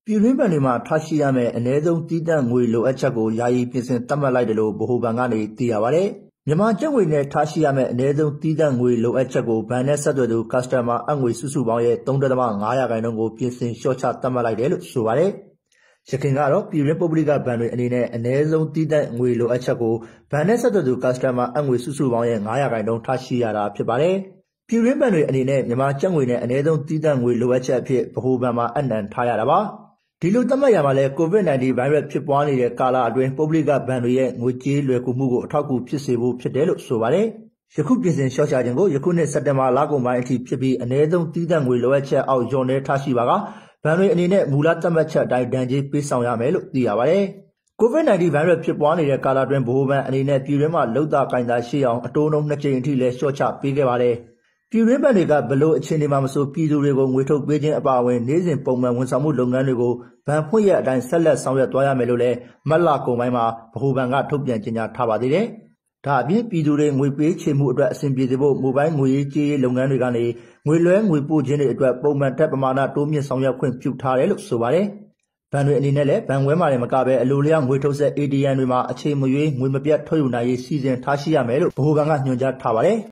ပြည်တွင်းဘဏ်တွေမှာထားရှိရမယ့်အနည်းဆုံးတည်တံ့ငွေလိုအပ်ချက်ကိုယာယီပြင်ဆင်သတ်မှတ်လိုက်တယ်လို့ဗဟိုဘဏ်ကနေသိရပါတယ်။မြန်မာကျပ်ငွေနဲ့ထားရှိရမယ့်အနည်းဆုံးတည်တံ့ငွေလိုအပ်ချက်ကိုဘဏ်နဲ့ဆက်သွယ်သူ customer အငွေစုစုပေါင်းရဲ့ 3.5% ကိုပြင်ဆင်လျှော့ချသတ်မှတ်လိုက်တယ်လို့ဆိုပါတယ်။ရခိုင်ကတော့ပြည်တွင်းပုဂ္ဂလိကဘဏ်တွေအနေနဲ့အနည်းဆုံးတည်တံ့ငွေလိုအပ်ချက်ကိုဘဏ်နဲ့ဆက်သွယ်သူ customer အငွေစုစုပေါင်းရဲ့ 5% ထားရှိရတာဖြစ်ပါတယ်။ပြည်တွင်းဘဏ်တွေအနေနဲ့မြန်မာကျပ်ငွေနဲ့အနည်းဆုံးတည်တံ့ငွေလိုအပ်ချက်အဖြစ်ဗဟိုဘဏ်မှာအနံထားရတာပါ။ဒီလိုသတ်မှတ်ရမှာလဲ COVID-19 ဗိုင်းရပ်ဖြစ်ပွားနေတဲ့ကာလအတွင်းပုဂ္ဂလိကဘဏ်တွေရဲ့ငွေကြေးလွယ်ကူမှုကိုအထောက်အကူဖြစ်စေဖို့ဖြစ်တယ်လို့ဆိုပါတယ်။ယခုပြင်ဆင်လျှော့ချခြင်းကိုယခုနှစ်စက်တင်ဘာလကုန်ပိုင်းအထိဖြစ်ပြီးအနည်းဆုံးတည်တံ့ငွေလိုအပ်ချက်အောက်လျော့နေထားရှိပါကဘဏ်တွေအနေနဲ့မူလသတ်မှတ်ချက်အတိုင်းဒဏ်ကြေးပေးဆောင်ရမယ်လို့သိရပါတယ်။ COVID-19 ဗိုင်းရပ်ဖြစ်ပွားနေတဲ့ကာလအတွင်းဗဟိုဘဏ်အနေနဲ့ပြည်တွင်းမှာလုံတာကိုင်တာရှိအောင်အတိုးနှုန်း2ကြိမ်အထိလဲလျှော့ချပေးခဲ့ပါတယ်။ပြည်တွင်းဘဏ်တွေကဘလို့အခြေအနေမှာမဆိုပြည်သူတွေကိုငွေထုတ်ပေးခြင်းအပါအဝင်နေ့စဉ်ပုံမှန်ဝန်ဆောင်မှုလုပ်ငန်းတွေကိုဘဏ်ဖွင့်ရအတိုင်းဆက်လက်ဆောင်ရွက်သွားရမယ်လို့လည်းမတ်လကုန်ပိုင်းမှာဗဟိုဘဏ်ကထုတ်ပြန်ကြေညာထားပါသေးတယ်။ဒါအပြင်ပြည်သူတွေငွေပေးချေမှုအတွက်အဆင်ပြေစေဖို့မိုဘိုင်းငွေရေးကြေးရေးလုပ်ငန်းတွေကနေငွေလွှဲငွေပို့ခြင်းတွေအတွက်ပုံမှန်ထက်ပမာဏတိုးမြင့်ဆောင်ရွက်ခွင့်ပြုထားတယ်လို့ဆိုပါတယ်။ဘဏ်တွေအနေနဲ့လည်းဘဏ်ခွဲမှာလည်းမကဘဲအလိုလျောက်ငွေထုတ်ဆက် ATM တွေမှာအချိန်မရွေးငွေမပြတ်ထုတ်ယူနိုင်ရေးစီစဉ်ထားရှိရမယ်လို့ဗဟိုဘဏ်ကညွှန်ကြားထားပါတယ်